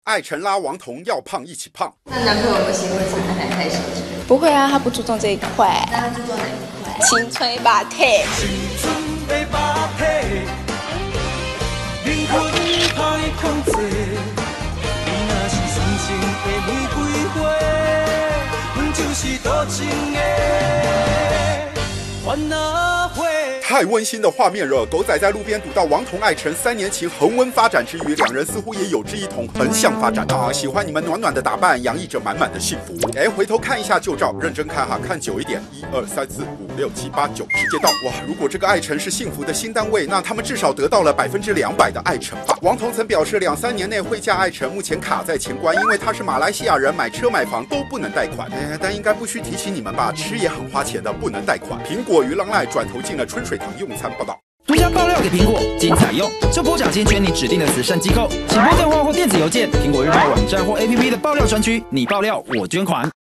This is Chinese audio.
艾辰拉王彤要胖一起胖。 那男朋友有没有协会常看太太小姐？ 不会啊，他不注重这一块。 那他注重哪一块？ 青春吧体。 青春的肉体，灵魂歹控制。你若是纯情的玫瑰花，阮就是多情的番那花。 太温馨的画面了，狗仔在路边堵到王彤艾辰3年情恒温发展之余，两人似乎也有志一同，横向发展啊！喜欢你们暖暖的打扮，洋溢着满满的幸福。哎，回头看一下旧照，认真看哈，看久一点，1、2、3、4、5、6、7、8、9，直接到哇！如果这个艾辰是幸福的新单位，那他们至少得到了200%的艾辰吧。王彤曾表示，2、3年内会嫁艾辰，目前卡在前关，因为他是马来西亚人，买车买房都不能贷款。但应该不需提醒你们吧，吃也很花钱的，不能贷款。苹果与浪赖转投进了春水堂用餐报道。 独家爆料给苹果，经采用就拨奖金捐你指定的慈善机构，请拨电话或电子邮件苹果日报网站或 APP 的爆料专区，你爆料我捐款。